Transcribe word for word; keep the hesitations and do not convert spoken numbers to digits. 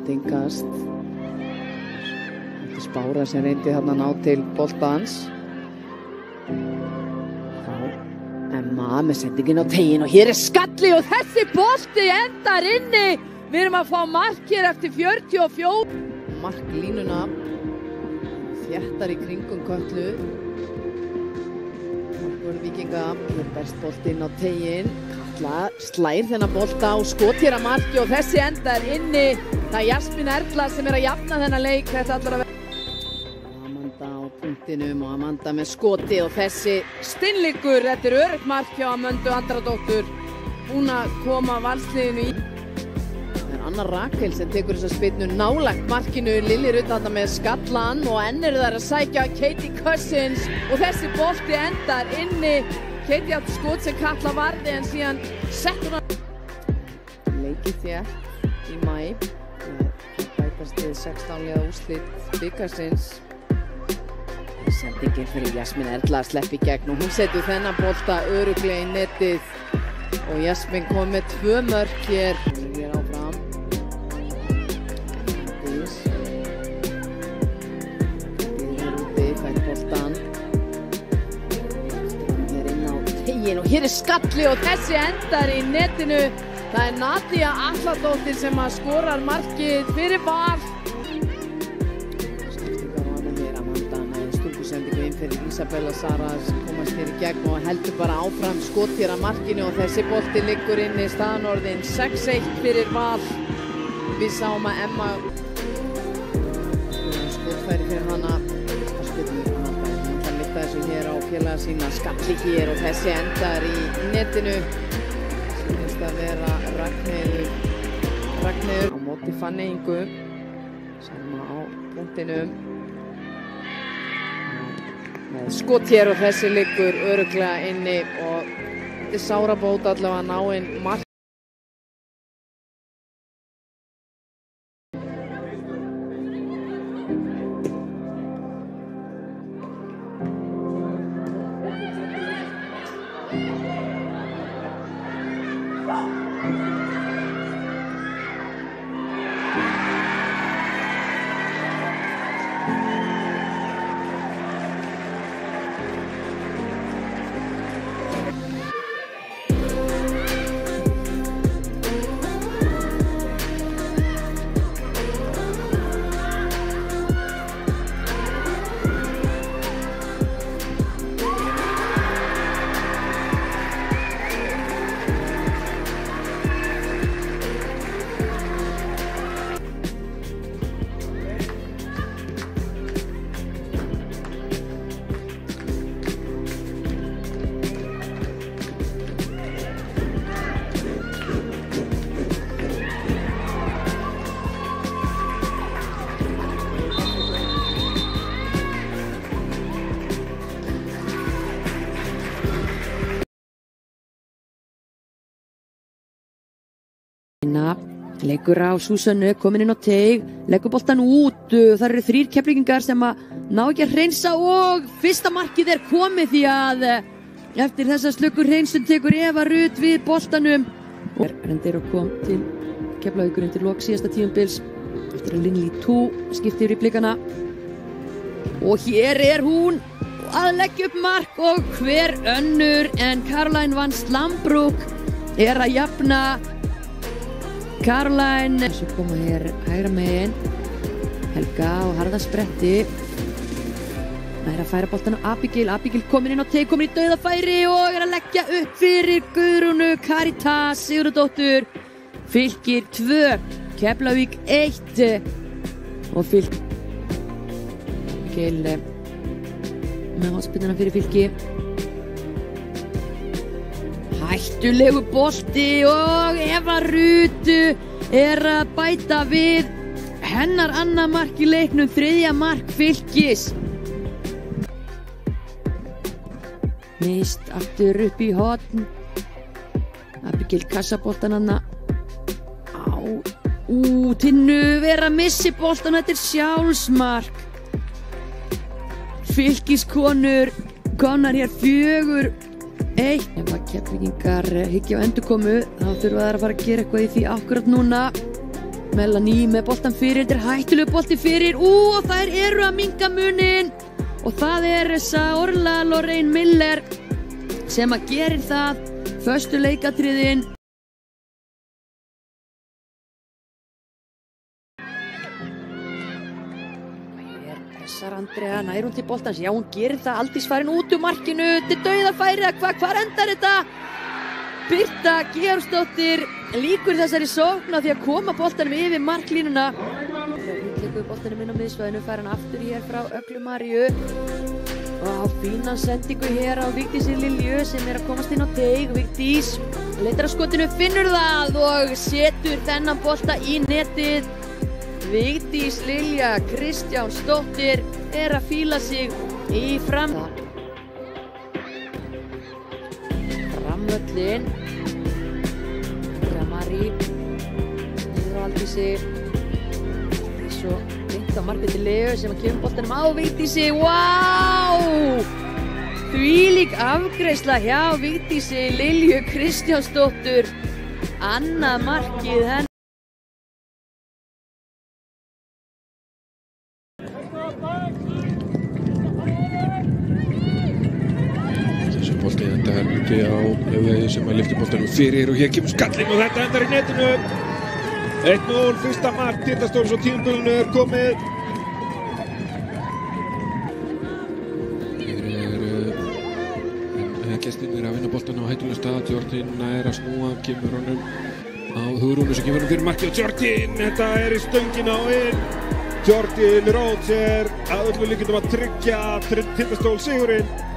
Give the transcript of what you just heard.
Sendingast. Þetta er Spára sem reyndi þarna að ná til boltans. Þá Emma með sendingin á tegin og hér er skalli og þessi bolti endar inni. Við erum að fá mark hér eftir fjörutíu og fjögur. Marklínuna þéttar í kringum Kötlu. Markvörður Víkinga er best bolti inn á tegin. Katla slær þennan bolta og skot hér að marki og þessi endar inni. Það er Jasmín Erla sem er að jafna þennan leik. Þetta allar að vera Amanda á punktinum og Amanda með skoti og þessi steinleikur. Þetta er öruggt mark hjá Amöndu Andradóttur. Hún að koma valsliðinu í. Það er Anna Rakel sem tekur þessa spyrnu nálægt markinu. Lilli Rutt þarna með skallan og enn eru þær að sækja Katie Cousins og þessi bolti endar inni. Katie átti skot sem Katla varði en síðan settur hann. Leikið þétt í maí. Bætast við sextán liða úrslit bikarsins. Sendingin fyrir Jasmín Erla að sleppa í gegn og hún setur þennan bolta örugglega í netið. Og Jasmín kom með tvö mörk hér. Hún er áfram. Dís. Dís er úti, fær boltan. Hér inn á tegin og hér er skalli og þessi endar í netinu. Það er Nadia Atladóttir sem að skorar markið fyrir Val. Skiptingar á hana hér, Amanda með stungusendingu inn fyrir Isabella Sara sem komast hér í gegn og heldur bara áfram skot hér að markinu og þessi bolti liggur inn í staðanorðin sex eitt fyrir Val. Við sáum að Emma skotfæri fyrir hana. Skotum við hana, hún kann lyfta þessu hér á félaga sína. Skalli hér og þessi endar í netinu. Að vera Ragnheiður Ragnheiður á móti Fanny Ingu sama á punktinum með skot hér og þessi liggur örugglega inni og þetta er sárabót allavega að ná inn mark. Leikur á Súsönnu, komin inn á teig, leggur boltan út, það eru þrír Keflvíkingar sem að ná ekki að hreinsa og fyrsta markið er komið því að eftir þessa slökkur hreinsun tekur Eva Rutt við boltanum. Og reyndir að kom til Keflavíkur undir lok síðasta tímabils eftir að Linley Tú skipti yfir í blikana. Og hér er hún að leggja upp mark og hver önnur en Caroline Van Slambrook er að jafna. Caroline, svo koma hér hægra megin, Helga og harða spretti. Það er að færa boltan á Abigail, Abigail komin inn á teig, komin í dauðafæri og er að leggja upp fyrir Guðrúnu Karítas Sigurðardóttur. Fylkir tvö, Keflavík eitt og Fylkir með hotspinnana fyrir Fylki. Hættulegu bolti og Eva Rutt er að bæta við hennar annað mark í leiknum, þriðja mark Fylkis. Mist aftur upp í horn. Abigail kassaboltan hana á ú, Tinnu vera að missi boltan, þetta er sjálfsmark. Fylkiskonur komnar hér fjögur eitt. Ef að Keflvíkingar hyggja á endurkomu þá þurfa þær að fara að gera eitthvað í því akkurat núna. Melanie með boltan fyrir, þetta er hættulegu bolti fyrir, ú, og þær eru að minnka munin og það er þessa Orla Lorraine Miller sem að gerir það, föstu leikatriðin. Hér pressar Andrea, nær hún til boltans, já hún gerir það, Aldís farin út úr markinu, þetta er dauðafæri, hva, hvar endar þetta? Birta Georgsdóttir líkur þessari sókn á því að koma boltanum yfir marklínuna. Líkur boltanum inn á miðsvæðinu, fær hann aftur hér frá Öglu Maríu. Og fínan sendingu hér á Vigdísi Lilju sem er að komast inn á teig. Vigdís leitar að skotinu, finnur það og setur þennan bolta í netið. Vigdís Lilja Kristjánsdóttir er að fíla sig í fram. Framvöllin. Marí niður á Aldísi. Svo beint á Margréti Leu sem að kemur boltanum á Vigdísi. Vá! Þvílík afgreiðsla hjá Vigdísi Lilju Kristjánsdóttur. Annað markið hennar. Þessi bolti endar úti á Laufeyju sem að lyfti boltanum fyrir og hér kemur skallinn og þetta endar í netinu. eitt núll, fyrsta mark Tindastóls og tímabilinu er komið. Hér er gestirnir að vinna boltan á hættulegum stað. Jordan nær að snúa, kemur honum á Hugrúnu sem kemur honum fyrir markið og Jordan, þetta er í stöngina og inn. Jordan Rhodes er að öllu líkindum að tryggja Tindastól sigurinn.